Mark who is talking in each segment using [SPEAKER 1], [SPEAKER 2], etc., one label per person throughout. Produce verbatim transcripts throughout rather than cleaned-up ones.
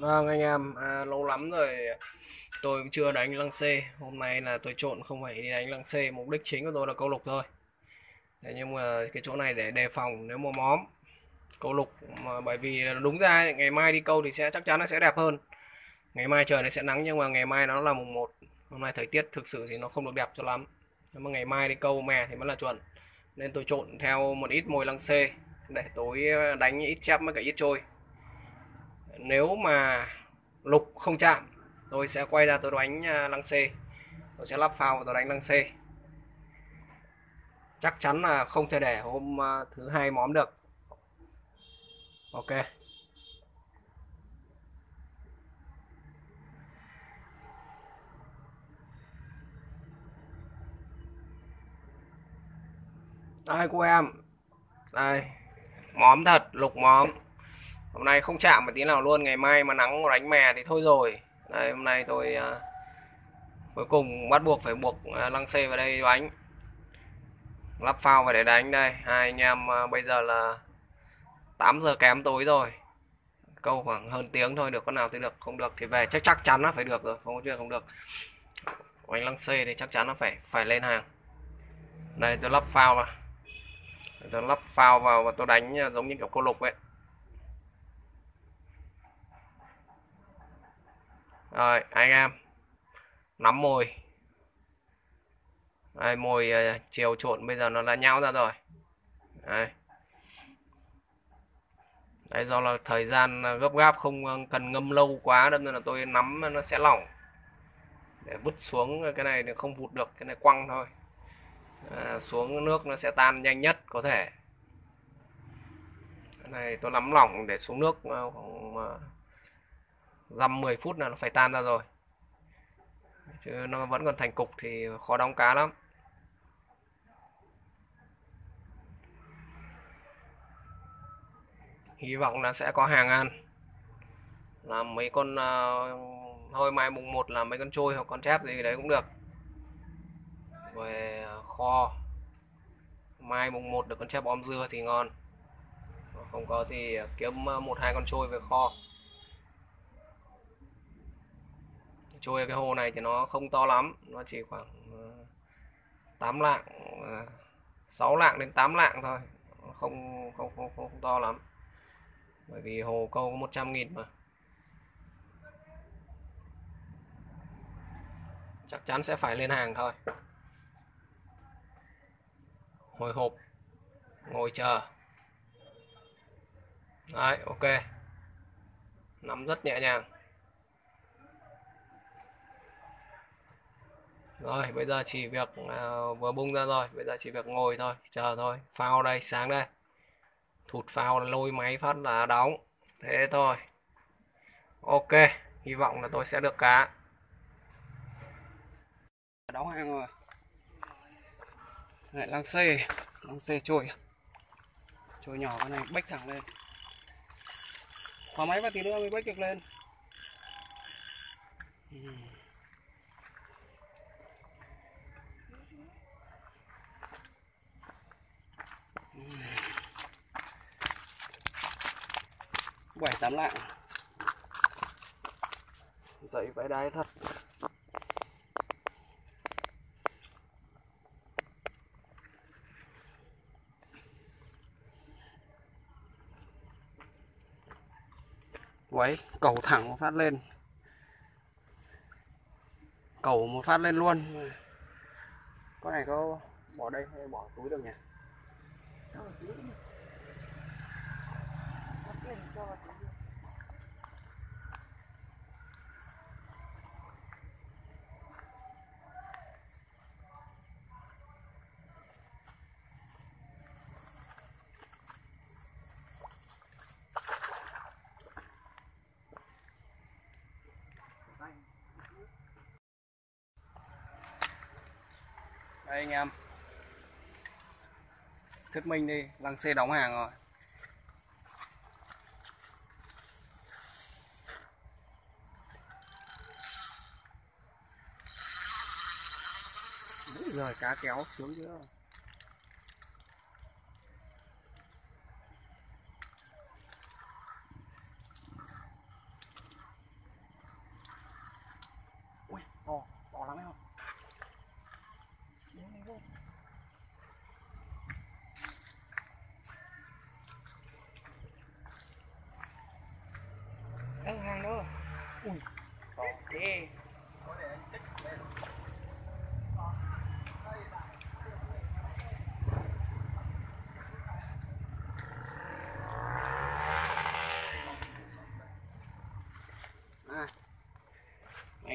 [SPEAKER 1] Vâng anh em, à, lâu lắm rồi tôi cũng chưa đánh lăng xê. Hôm nay là tôi trộn không phải đi đánh lăng xê, mục đích chính của tôi là câu lục thôi. Thế nhưng mà cái chỗ này để đề phòng nếu mà móm câu lục, mà bởi vì đúng ra ngày mai đi câu thì sẽ chắc chắn nó sẽ đẹp hơn. Ngày mai trời nó sẽ nắng nhưng mà ngày mai nó là mùng một. Hôm nay thời tiết thực sự thì nó không được đẹp cho lắm. Nhưng mà ngày mai đi câu mè thì mới là chuẩn. Nên tôi trộn theo một ít mồi lăng xê để tối đánh ít chép với cả ít trôi. Nếu mà lục không chạm, tôi sẽ quay ra tôi đánh à, lăng xê. Tôi sẽ lắp phao và tôi đánh lăng xê. Chắc chắn là không thể để hôm à, thứ hai móm được. Ok. Đây cô em. Đây. Móm thật, lục móm. Hôm nay không chạm một tí nào luôn, ngày mai mà nắng đánh mè thì thôi rồi. Đây hôm nay tôi à, cuối cùng bắt buộc phải buộc à, lăng xê vào đây đánh. Lắp phao vào để đánh đây. Hai anh em à, bây giờ là tám giờ kém tối rồi. Câu khoảng hơn tiếng thôi, được con nào thì được, không được thì về. Chắc chắc chắn nó phải được rồi, không có chuyện không được. Đánh lăng xê thì chắc chắn nó phải phải lên hàng. Đây tôi lắp phao vào, tôi lắp phao vào và tôi đánh giống như kiểu câu lục ấy. Rồi anh em nắm mồi. Đây, mồi chiều trộn bây giờ nó đã nhão ra rồi. Đây. Đấy, do là thời gian gấp gáp không cần ngâm lâu quá nên là tôi nắm nó sẽ lỏng, để vứt xuống cái này thì không vụt được, cái này quăng thôi. À, xuống nước nó sẽ tan nhanh nhất có thể. Cái này tôi nắm lỏng để xuống nước khoảng dăm mười phút là nó phải tan ra rồi, chứ nó vẫn còn thành cục thì khó đóng cá lắm. Hy vọng là sẽ có hàng ăn, làm mấy con uh, thôi mai mùng một là mấy con trôi hoặc con chép gì đấy cũng được, về kho. Mai mùng một được con chép om dưa thì ngon, không có thì kiếm một hai con trôi về kho. Trôi cái hồ này thì nó không to lắm, nó chỉ khoảng tám lạng, sáu lạng đến tám lạng thôi, không không không, không, không to lắm, bởi vì hồ câu có một trăm nghìn mà. Chắc chắn sẽ phải lên hàng thôi. Hồi hộp ngồi chờ. Đấy, ok, nắm rất nhẹ nhàng. Rồi bây giờ chỉ việc à, vừa bung ra rồi, bây giờ chỉ việc ngồi thôi, chờ thôi. Phao đây, sáng đây, thụt phao lôi máy phát là đóng, thế thôi. Ok, hy vọng là tôi sẽ được cá. Đóng hàng rồi. Lại lăng xê, lăng xê trôi, trôi nhỏ cái này bếch thẳng lên. Khóa máy vào tí nữa mới bếch được lên. Bảy tám lạng. Dậy vãi đáy thật. Quấy, cầu thẳng một phát lên. Cầu một phát lên luôn. Con này có bỏ đây hay bỏ túi được nhỉ? Đây anh em, thuyết minh đi, lăng xê đóng hàng rồi. Bây giờ cá kéo xuống chưa?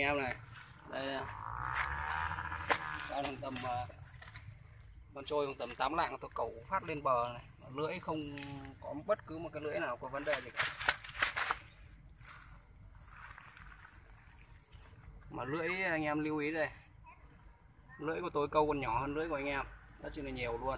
[SPEAKER 2] em này. Đây đang tầm uh, con trôi tầm tám lạng, tôi cẩu phát lên bờ này, lưỡi không có bất cứ một cái lưỡi nào có vấn đề gì cả. Mà lưỡi anh em lưu ý đây, lưỡi của tôi câu còn nhỏ hơn lưỡi của anh em rất chi là nhiều luôn.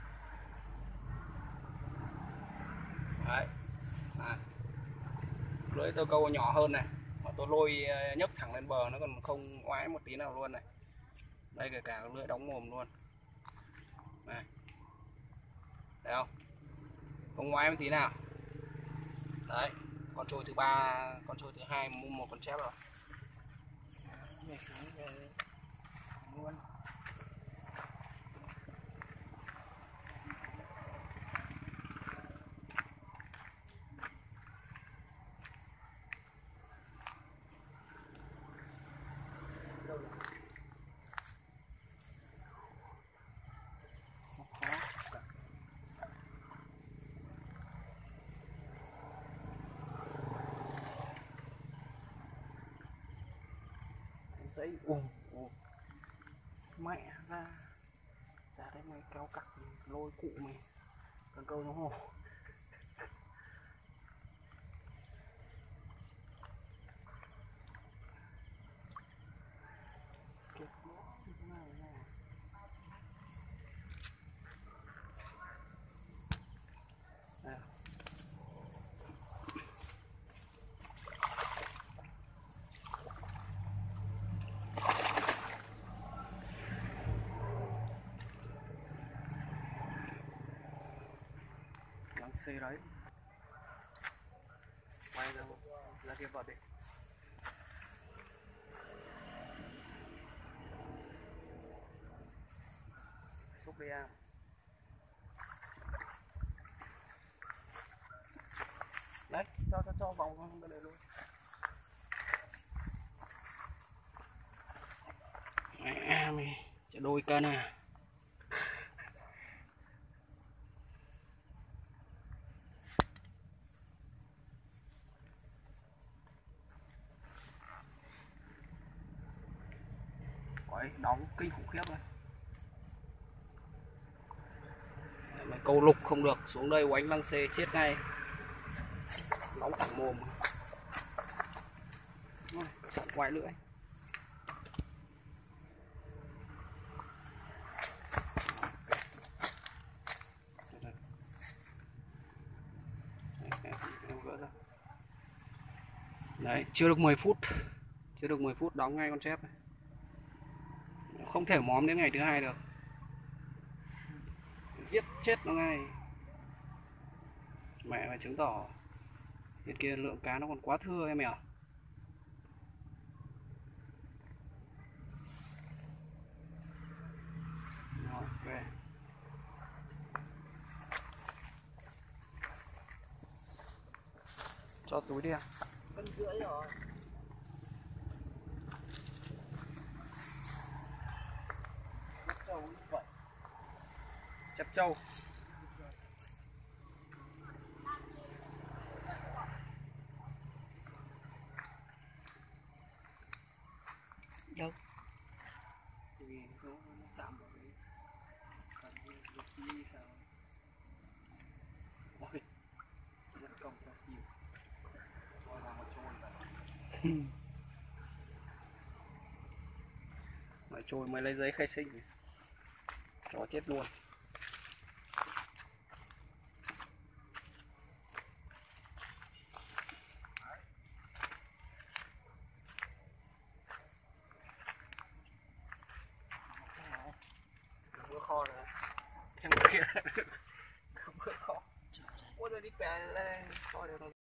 [SPEAKER 2] Đấy. À. Lưỡi tôi câu nhỏ hơn này, mà tôi lôi nhấc thẳng lên bờ nó còn không oái một tí nào luôn này. Đây kể cả lưỡi đóng mồm luôn này, thấy không, không oái một tí nào. Đấy, con trôi thứ ba, con trôi thứ hai mua một con chép rồi. Luôn. Giấy ù ù mẹ ra ra đây mày kéo cặc lôi cụ mày con câu nó hồ. Xe đấy quay ra ra kia vào đi. Xúc đi à. Đấy, cho cho cho vòng cái này luôn. Mẹ mày, chỉ đôi cân à. Đấy, đóng kinh khủng khiếp này. Mày câu lục không được, xuống đây oánh lăng xê chết ngay. Đóng thẳng mồm. Chặn quái lưỡi. Đấy, chưa được mười phút. Chưa được mười phút đóng ngay con chép này. Không thể móm đến ngày thứ hai được, giết chết nó ngay. Mẹ mà chứng tỏ bên kia lượng cá nó còn quá thưa em ạ. Ok, cho túi đi à. Cân rưỡi rồi. Chép trâu. Đâu? Thì nó giảm một cái đi sao? Ôi, rất công cho nhiều. Ôi là một trôi vậy. Mà trôi mới lấy giấy khai sinh cho chết luôn. Kho rồi. Thằng kia không có kho. Ôi rồi đi bè lên kho đều